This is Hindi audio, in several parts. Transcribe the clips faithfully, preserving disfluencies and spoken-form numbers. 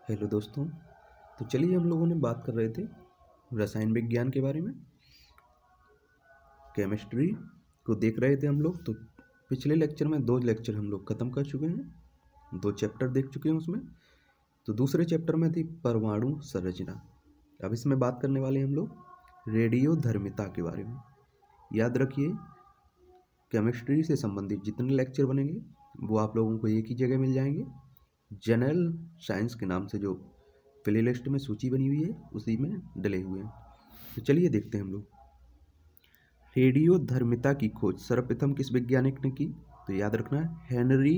हेलो दोस्तों। तो चलिए हम लोगों ने बात कर रहे थे रसायन विज्ञान के बारे में, केमिस्ट्री को देख रहे थे हम लोग। तो पिछले लेक्चर में दो लेक्चर हम लोग ख़त्म कर चुके हैं, दो चैप्टर देख चुके हैं उसमें। तो दूसरे चैप्टर में थी परमाणु संरचना। अब इसमें बात करने वाले हम लोग रेडियोधर्मिता के बारे में। याद रखिए, केमिस्ट्री से संबंधित जितने लेक्चर बनेंगे वो आप लोगों को एक ही जगह मिल जाएंगे। जनरल साइंस के नाम से जो प्ले लिस्ट में सूची बनी हुई है उसी में डले हुए हैं। तो चलिए देखते हैं हम लोग। रेडियोधर्मिता की खोज सर्वप्रथम किस वैज्ञानिक ने की? तो याद रखना है हेनरी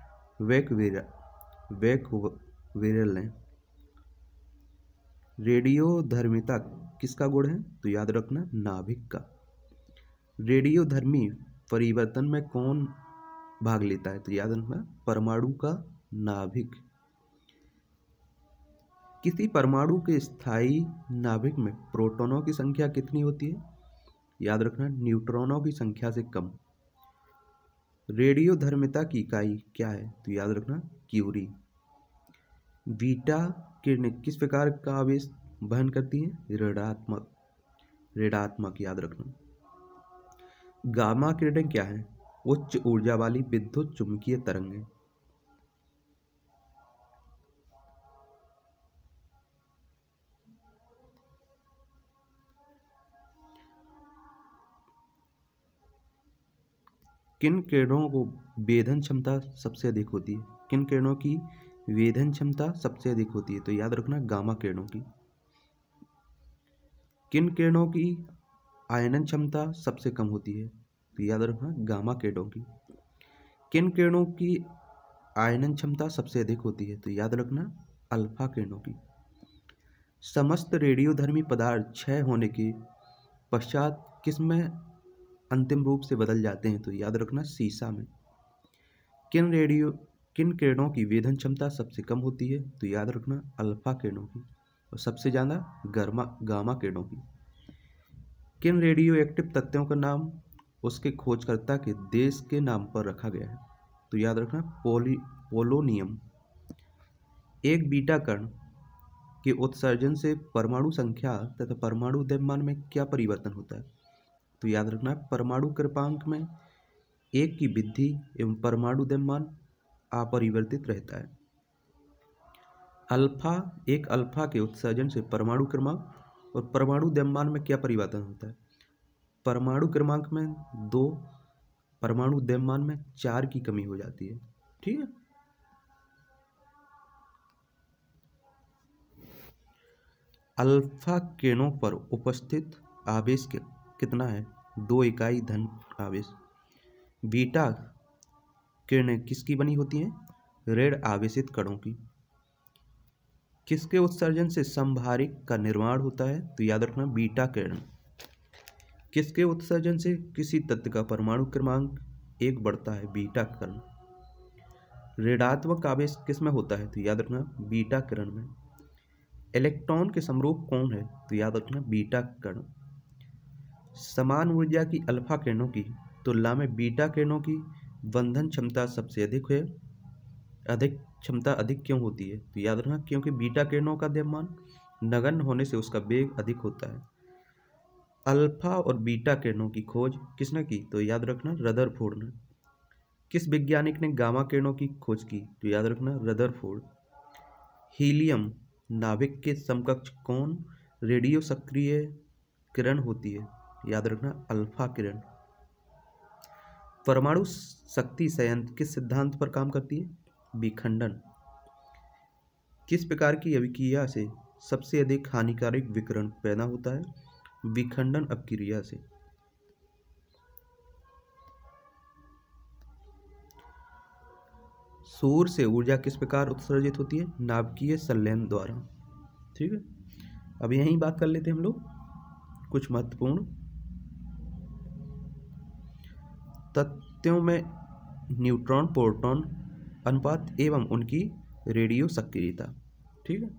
बैक्वेरेल ने। रेडियोधर्मिता किसका गुण है? तो याद रखना नाभिक का। रेडियोधर्मी परिवर्तन में कौन भाग लेता है? तो याद रखना परमाणु का नाभिक। किसी परमाणु के स्थायी नाभिक में प्रोटॉनों की संख्या कितनी होती है? याद रखना न्यूट्रॉनों की संख्या से कम। रेडियोधर्मिता की इकाई क्या है? तो याद रखना क्यूरी। बीटा किरणें किस प्रकार का आवेश वहन करती हैं? ऋणात्मक। ऋणात्मक याद रखना। गामा किरणें क्या है? उच्च ऊर्जा वाली विद्युत चुंबकीय तरंगें। किन किरणों को वेधन क्षमता सबसे अधिक होती है? किन किरणों की वेधन क्षमता सबसे अधिक होती है? तो याद रखना गामा किरणों की। किन किरणों की आयनन क्षमता सबसे कम होती है? तो याद रखना गामा किरणों की। किन किरणों की आयनन क्षमता सबसे अधिक होती है? तो याद रखना अल्फा किरणों की। समस्त रेडियोधर्मी पदार्थ क्षय होने के पश्चात किसमें अंतिम रूप से बदल जाते हैं? तो याद रखना सीसा में। किन रेडियो किन किरणों की वेधन क्षमता सबसे कम होती है? तो याद रखना अल्फा किरणों की, और सबसे ज़्यादा गर्मा गामा किरणों की। किन रेडियो एक्टिव तत्वों का नाम उसके खोजकर्ता के देश के नाम पर रखा गया है? तो याद रखना पोली पोलोनियम। एक बीटा कण के उत्सर्जन से परमाणु संख्या तथा परमाणु द्रव्यमान में क्या परिवर्तन होता है? तो याद रखना परमाणु क्रमांक में एक की वृद्धि एवं परमाणु द्रव्यमान अपरिवर्तित रहता है। अल्फा एक अल्फा के उत्सर्जन से परमाणु क्रमांक और परमाणु द्रव्यमान में क्या परिवर्तन होता है? परमाणु क्रमांक में दो, परमाणु द्रव्यमान में चार की कमी हो जाती है। ठीक है। अल्फा किरणों पर उपस्थित आवेश के कितना है? दो इकाई धन आवेश। बीटा किरणें किसकी बनी होती हैं? ऋण आवेशित कणों की। किसके उत्सर्जन से समभारिक का निर्माण होता है? तो याद रखना बीटा किरण। किसके उत्सर्जन से किसी तत्व का परमाणु क्रमांक एक बढ़ता है? बीटा कण। ऋणात्मक आवेश किस में होता है? तो याद रखना बीटा किरण में। इलेक्ट्रॉन के समरूप कौन है? तो याद रखना बीटा कण। समान ऊर्जा की अल्फा किरणों की तुलना में बीटा किरणों की बंधन क्षमता सबसे अधिक है। अधिक क्षमता अधिक क्यों होती है? तो याद रखना क्योंकि बीटा किरणों का द्रव्यमान नगण्य होने से उसका वेग अधिक होता है। अल्फा और बीटा किरणों की खोज किसने की? तो याद रखना रदरफोर्ड ने। किस वैज्ञानिक ने गामा किरणों की खोज की? तो याद रखना रदरफोर्ड। हीलियम नाभिक के समकक्ष कौन रेडियो सक्रिय किरण होती है? याद रखना अल्फा किरण। परमाणु शक्ति संयंत्र किस सिद्धांत पर काम करती है? विखंडन। किस प्रकार की अभिक्रिया से सबसे अधिक हानिकारक विकिरण पैदा होता है? विखंडन अपक्रिया से। सूर्य से ऊर्जा किस प्रकार उत्सर्जित होती है? नाभिकीय संलयन द्वारा। ठीक है। अब यहीं बात कर लेते हैं हम लोग कुछ महत्वपूर्ण तथ्यों में न्यूट्रॉन प्रोटॉन अनुपात एवं उनकी रेडियो सक्रियता। ठीक है।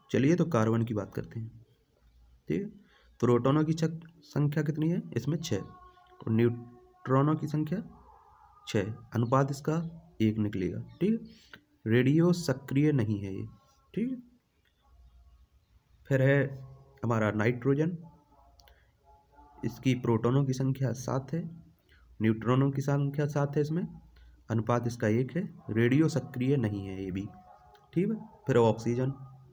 चलिए तो कार्बन की बात करते हैं। ठीक है, प्रोटॉनों की संख्या कितनी है इसमें? छः, और न्यूट्रॉनों की संख्या छः, अनुपात इसका एक निकलेगा। ठीक है, रेडियो सक्रिय नहीं है ये। ठीक है, फिर है हमारा नाइट्रोजन, इसकी प्रोटॉनों की संख्या सात है, न्यूट्रॉनों की संख्या सात है, इसमें अनुपात इसका एक है, रेडियो सक्रिय नहीं है ये भी। ठीक है, फिर ऑक्सीजन,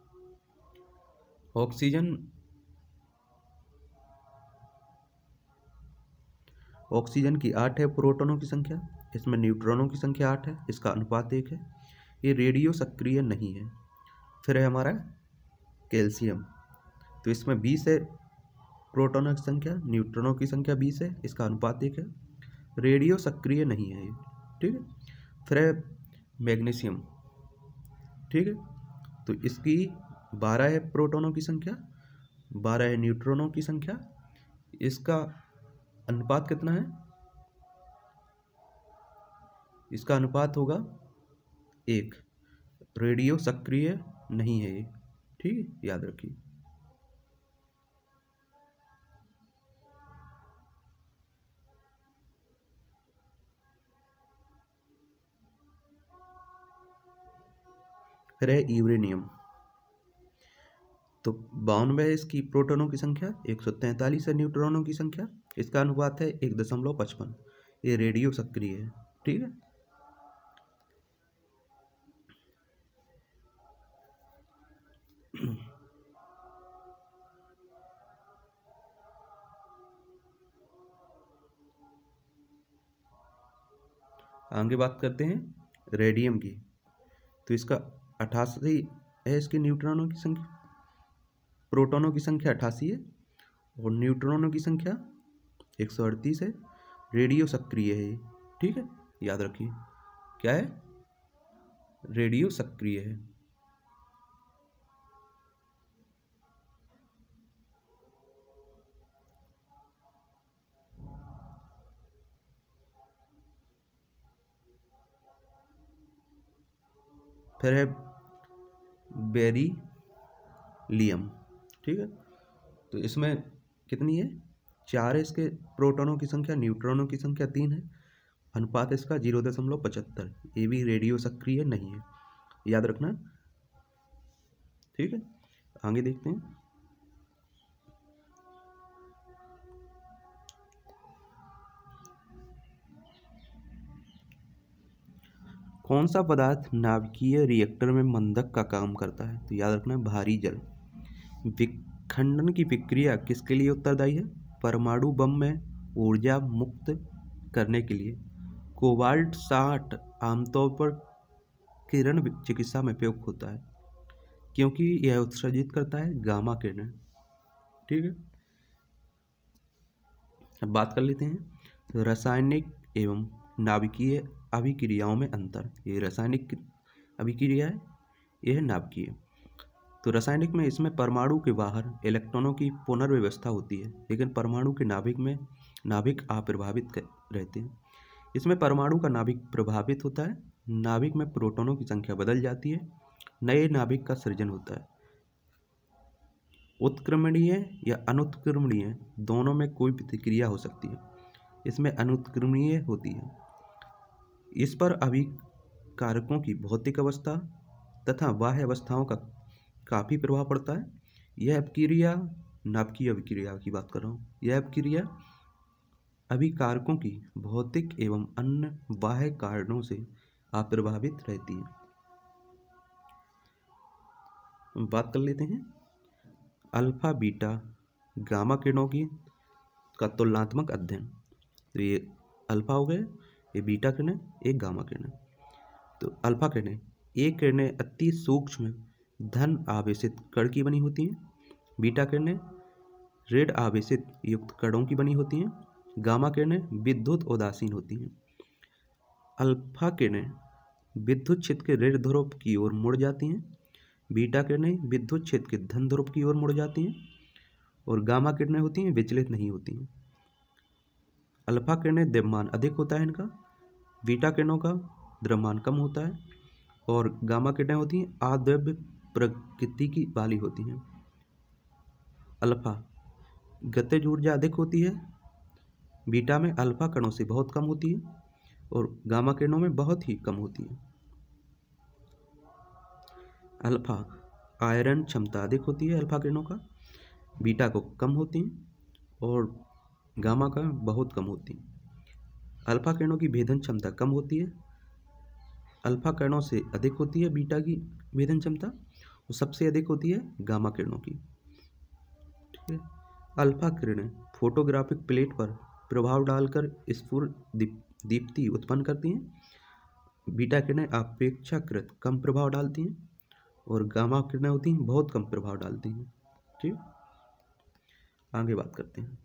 ऑक्सीजन ऑक्सीजन की आठ है प्रोटॉनों की संख्या, इसमें न्यूट्रॉनों की संख्या आठ है, इसका अनुपात एक है, ये रेडियो सक्रिय नहीं है। फिर है हमारा कैल्शियम, तो इसमें बीस है प्रोटॉनों की संख्या, न्यूट्रॉनों की संख्या बीस है, इसका अनुपात एक है, रेडियो सक्रिय नहीं है ये। ठीक है, फिर है मैग्नीशियम। ठीक है, तो इसकी बारह है प्रोटॉनों की संख्या, बारह है न्यूट्रॉनों की संख्या, इसका अनुपात कितना है? इसका अनुपात होगा एक, रेडियो सक्रिय नहीं है ये। ठीक है, याद रखिए। फिर है यूरेनियम, तो बानवे है इसकी प्रोटॉनों की संख्या, एक सौ तैंतालीस है न्यूट्रॉनों की संख्या, इसका अनुपात है एक दशमलव पचपन, ये रेडियो सक्रिय है। ठीक है, आगे बात करते हैं रेडियम की, तो इसका अठासी है इसकी न्यूट्रॉनों की संख्या, प्रोटॉनों की संख्या अठासी है, और न्यूट्रॉनों की संख्या एक सौ अड़तीस है, रेडियो सक्रिय है ये। ठीक है, याद रखिए क्या है? रेडियो सक्रिय है। फिर है बेरिलियम। ठीक है, तो इसमें कितनी है? चार है इसके प्रोटॉनों की संख्या, न्यूट्रॉनों की संख्या तीन है, अनुपात इसका जीरो दशमलव पचहत्तर, ये भी रेडियो सक्रिय नहीं है, याद रखना। ठीक है, आगे देखते हैं। कौन सा पदार्थ नाभिकीय रिएक्टर में मंदक का काम करता है? तो याद रखना भारी जल। विखंडन की प्रक्रिया किसके लिए उत्तरदायी है? परमाणु बम में ऊर्जा मुक्त करने के लिए। कोबाल्ट साठ आमतौर पर किरण चिकित्सा में प्रयोग होता है क्योंकि यह उत्सर्जित करता है गामा किरण। ठीक है, अब बात कर लेते हैं तो रासायनिक एवं नाभिकीय अभिक्रियाओं में अंतर। ये रासायनिक अभिक्रिया है, यह है नाभिकीय। तो रासायनिक में इसमें परमाणु के बाहर इलेक्ट्रॉनों की पुनर्व्यवस्था होती है, लेकिन परमाणु के नाभिक में नाभिक अप्रभावित रहते हैं। इसमें परमाणु का नाभिक प्रभावित होता है, नाभिक में प्रोटॉनों की संख्या बदल जाती है, नए नाभिक का सृजन होता है। उत्क्रमणीय या अनुत्क्रमणीय दोनों में कोई प्रतिक्रिया हो सकती है, इसमें अनुत्क्रमणीय होती है। इस पर अभिकारकों की भौतिक अवस्था तथा बाह्य अवस्थाओं का काफ़ी प्रभाव पड़ता है। यह अभिक्रिया नाभिकीय अभिक्रिया की बात कर रहा हूँ। यह अभिक्रिया अभिकारकों की भौतिक एवं अन्य बाह्य कारणों से अप्रभावित रहती है। बात कर लेते हैं अल्फा बीटा गामा किरणों की का तुलनात्मक अध्ययन। तो ये अल्फा हो गए, ये बीटा किरणें, एक गामा किरणें। तो अल्फा किरणें, ये किरणें अति सूक्ष्म धन आवेशित कण की बनी होती हैं। बीटा किरणें ऋण आवेशित युक्त कणों की बनी होती हैं। गामा किरणें विद्युत उदासीन होती हैं। अल्फा किरणें विद्युत क्षेत्र के ऋण ध्रुव की ओर मुड़ जाती हैं, बीटा किरणें विद्युत क्षेत्र के धन ध्रुव की ओर मुड़ जाती हैं, और गामा किरणें होती हैं विचलित नहीं होती हैं। अल्फा किरणें द्रव्यमान अधिक होता है इनका, बीटा किरणों का द्रव्यमान कम होता है, और गामा किरणें होती हैं अद्रव्य प्रकृति वाली होती हैं। अल्फा गतिज ऊर्जा अधिक होती है, बीटा में अल्फा कणों से बहुत कम होती है और गामा किरणों में बहुत ही कम होती है। अल्फा आयरन क्षमता अधिक होती है अल्फा किरणों का, बीटा को कम होती है और गामा का बहुत कम होती है। अल्फा किरणों की भेदन क्षमता कम होती है, अल्फा किरणों से अधिक होती है बीटा की भेदन क्षमता और सबसे अधिक होती है गामा किरणों की। ठीक है। अल्फा किरणें फोटोग्राफिक प्लेट पर प्रभाव डालकर स्फुर दीप, दीप्ति उत्पन्न करती हैं। बीटा किरणें अपेक्षाकृत कम प्रभाव डालती हैं और गामा किरणें होती हैं बहुत कम प्रभाव डालती हैं। ठीक, आगे बात करते हैं।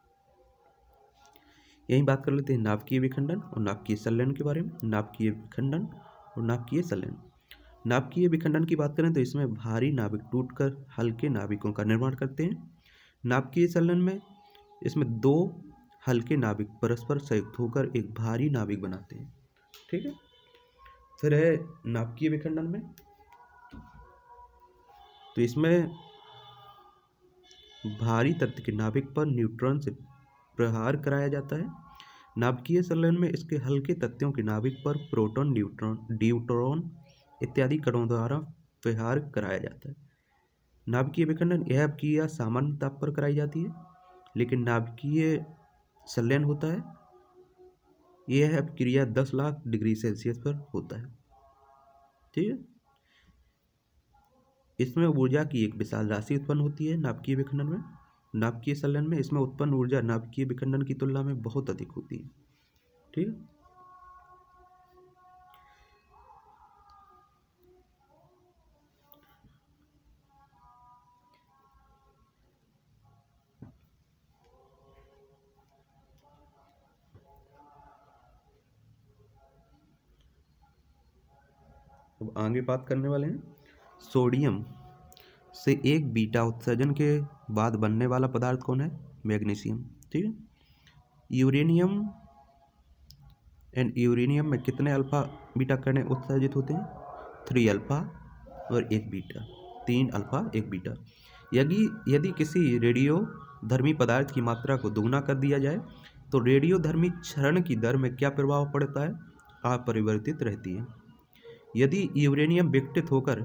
यही बात कर लेते हैं नाभिकीय विखंडन और नाभिकीय संलयन के बारे में। नाभिकीय विखंडन और नाभिकीय संलयन। नाभिकीय विखंडन की बात करें तो इसमें भारी नाभिक टूटकर हल्के नाभिकों का निर्माण करते हैं। नाभिकीय संलयन में इसमें दो हल्के नाभिक परस्पर संयुक्त होकर एक भारी नाभिक बनाते हैं। ठीक है। फिर है नाभिकीय विखंडन में, तो इसमें भारी तत्व के नाभिक पर न्यूट्रॉन से प्रहार कराया जाता है। नाभिकीय संलयन में इसके हल्के तत्वों के नाभिक पर प्रोटॉन, न्यूट्रॉन, ड्यूट्रॉन इत्यादि कणों द्वारा प्रहार कराया जाता है। नाभिकीय विखंडन यह क्रिया सामान्य ताप पर कराई जाती है, लेकिन नाभिकीय संलयन होता है यह क्रिया दस लाख डिग्री सेल्सियस पर होता है। ठीक है। इसमें ऊर्जा की एक विशाल राशि उत्पन्न होती है नाभिकीय विखंडन में। नाभिकीय संलयन में इसमें उत्पन्न ऊर्जा नाभिकीय विखंडन की तुलना में बहुत अधिक होती है। ठीक है। अब आगे बात करने वाले हैं सोडियम से एक बीटा उत्सर्जन के बाद बनने वाला पदार्थ कौन है? मैग्नीशियम। ठीक है। यूरेनियम एंड यूरेनियम में कितने अल्फा बीटा कण उत्सर्जित होते हैं? थ्री अल्फा और एक बीटा। तीन अल्फा एक बीटा। यदि यदि किसी रेडियो धर्मी पदार्थ की मात्रा को दोगुना कर दिया जाए तो रेडियो धर्मी क्षरण की दर में क्या प्रभाव पड़ता है? अपरिवर्तित रहती है। यदि यूरेनियम विघटित होकर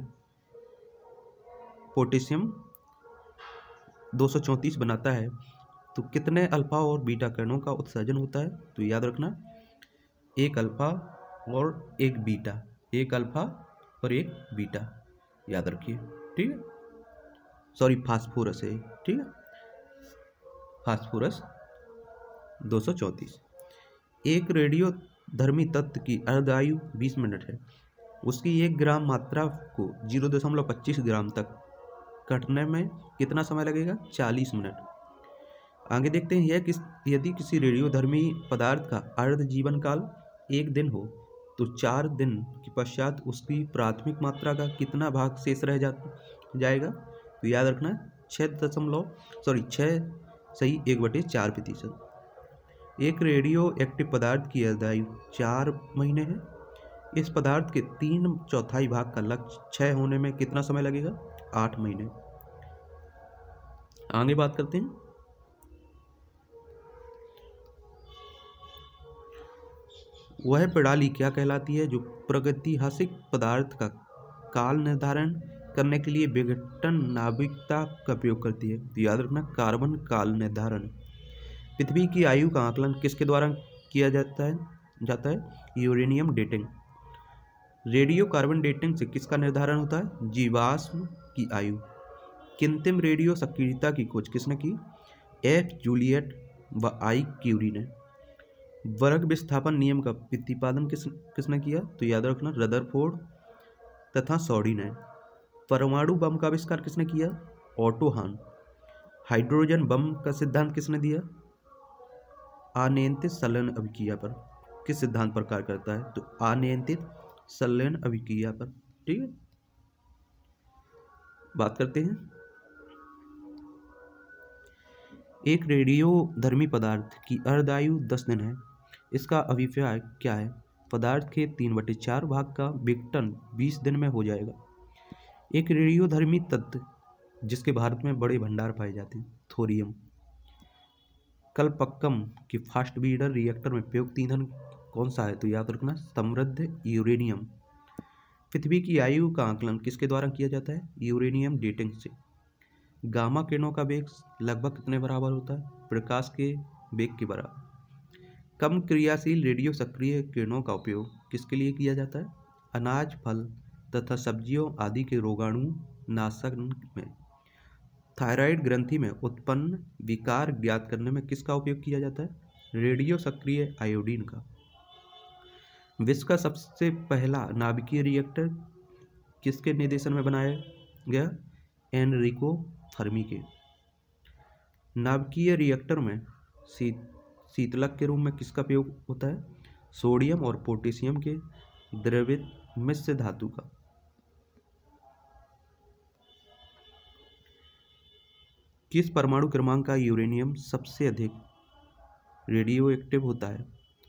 पोटेशियम दो सौ चौंतीस बनाता है तो कितने अल्फा और बीटा कणों का उत्सर्जन होता है? तो याद रखना एक अल्फा और एक बीटा, एक अल्फा और एक बीटा, याद रखिए। ठीक है। सॉरी फास्फोरस है। ठीक है। फास्फोरस दो सौ चौंतीस। एक रेडियो धर्मी तत्व की अर्धायु बीस मिनट है। उसकी एक ग्राम मात्रा को जीरो दशमलव पच्चीस ग्राम तक कटने में कितना समय लगेगा? चालीस मिनट। आगे देखते हैं यह किस यदि किसी रेडियोधर्मी पदार्थ का अर्ध जीवन काल एक दिन हो तो चार दिन के पश्चात उसकी प्राथमिक मात्रा का कितना भाग शेष रह जा जाएगा? तो याद रखना छः दशमलव सॉरी छः सही एक बटे चार प्रतिशत। एक रेडियो एक्टिव पदार्थ की अर्धायु चार महीने है। इस पदार्थ के तीन चौथाई भाग का लक्ष्य छः होने में कितना समय लगेगा? आठ महीने। आगे बात करते हैं वह प्रणाली क्या कहलाती है जो प्रागैतिहासिक पदार्थ का काल निर्धारण करने के लिए विघटन नाभिकता का उपयोग करती है? तो याद रखना कार्बन काल निर्धारण। पृथ्वी की आयु का आकलन किसके द्वारा किया जाता है जाता है uranium dating. Radio carbon dating से किसका निर्धारण होता है? जीवाश्म की आयु। कृत्रिम रेडियो सक्रियता की खोज किसने की? एफ जूलियट व आई क्यूरी ने। वर्ग विस्थापन नियम का प्रतिपादन किस किसने किया? तो याद रखना रदरफोर्ड तथा सॉडी ने। परमाणु बम का आविष्कार किसने किया? ऑटो हान। हाइड्रोजन बम का सिद्धांत किसने दिया? अनियंत्रित संलयन अभिक्रिया पर। किस सिद्धांत पर कार्य करता है? तो अनियंत्रित संलयन अभिक्रिया पर। ठीक है। बात करते हैं एक रेडियो धर्मी पदार्थ की अर्धायु दस दिन है। इसका अभिप्राय क्या है? पदार्थ के तीन बटे चार भाग का विघटन बीस दिन में हो जाएगा। एक रेडियोधर्मी तत्व जिसके भारत में बड़े भंडार पाए जाते हैं, थोरियम। कलपक्कम की फास्ट ब्रीडर रिएक्टर में प्रयुक्त ईंधन कौन सा है? तो याद रखना समृद्ध यूरेनियम। पृथ्वी की आयु का आकलन किसके द्वारा किया जाता है? यूरेनियम डेटिंग से। गामा किरणों का वेग लगभग कितने बराबर होता है? प्रकाश के वेग के बराबर। कम क्रियाशील रेडियो सक्रिय किरणों का उपयोग किसके लिए किया जाता है? अनाज, फल तथा सब्जियों आदि के रोगाणु नाशक में। थायराइड ग्रंथि में उत्पन्न विकार ज्ञात करने में किसका उपयोग किया जाता है? रेडियो सक्रिय आयोडीन का। विश्व का सबसे पहला नाभिकीय रिएक्टर किसके निर्देशन में बनाया गया? एनरिको फर्मी के। नाभिकीय रिएक्टर में शीत शीतलक के रूप में किसका प्रयोग होता है? सोडियम और पोटेशियम के द्रवित मिश्र धातु का। किस परमाणु क्रमांक का यूरेनियम सबसे अधिक रेडियो एक्टिव होता है?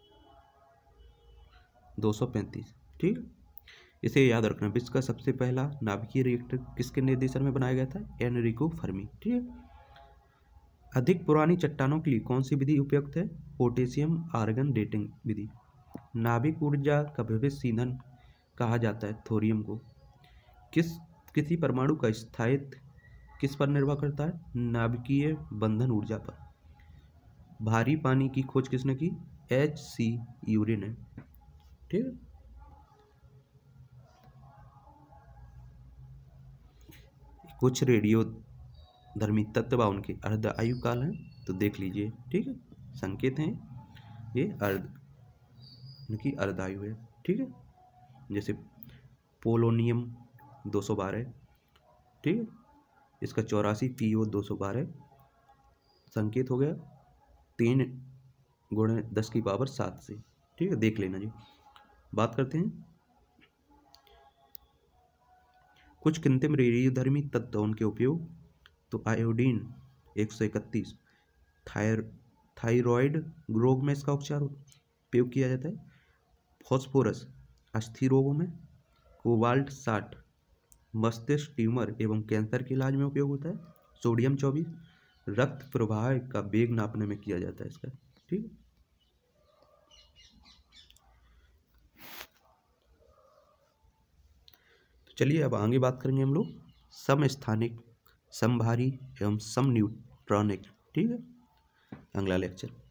दो सौ पैंतीस। ठीक, इसे याद रखना। विश्व का सबसे पहला नाभिकीय रिएक्टर किसके निर्देशन में बनाया गया था? Enrico Fermi. ठीक है। अधिक पुरानी चट्टानों के लिए कौन सी विधि उपयुक्त है? पोटेशियम आर्गन डेटिंग विधि। नाभिक ऊर्जा का भविष्य ईंधन कहा जाता है थोरियम को। किस किसी परमाणु का स्थायित्व किस पर निर्भर करता है? नाभिकीय बंधन ऊर्जा पर। भारी पानी की खोज किसने की? एच सी यूरे ने। ठीक है। कुछ रेडियो धर्मी तत्व व उनके अर्ध आयु काल हैं, तो देख लीजिए। ठीक है, संकेत हैं ये अर्ध उनकी अर्ध आयु है। ठीक है, जैसे पोलोनियम दो सौ बारह। ठीक है, इसका चौरासी पीओ दो सौ बारह संकेत हो गया तीन गुणे दस की पावर सात से। ठीक है, देख लेना जी। बात करते हैं कुछ कृत्रिम रेडियोधर्मी तत्व उनके उपयोग। तो आयोडीन एक सौ इकतीस थायर थायराइड रोग में इसका उपचार उपयोग किया जाता है। फॉस्फोरस अस्थि रोगों में। कोबाल्ट साठ मस्तिष्क ट्यूमर एवं कैंसर के इलाज में उपयोग होता है। सोडियम चौबीस रक्त प्रवाह का वेग नापने में किया जाता है इसका। ठीक, तो चलिए अब आगे बात करेंगे हम लोग समस्थानिक, समभारी एवं सम न्यूट्रॉनिक। ठीक है, अगला लेक्चर।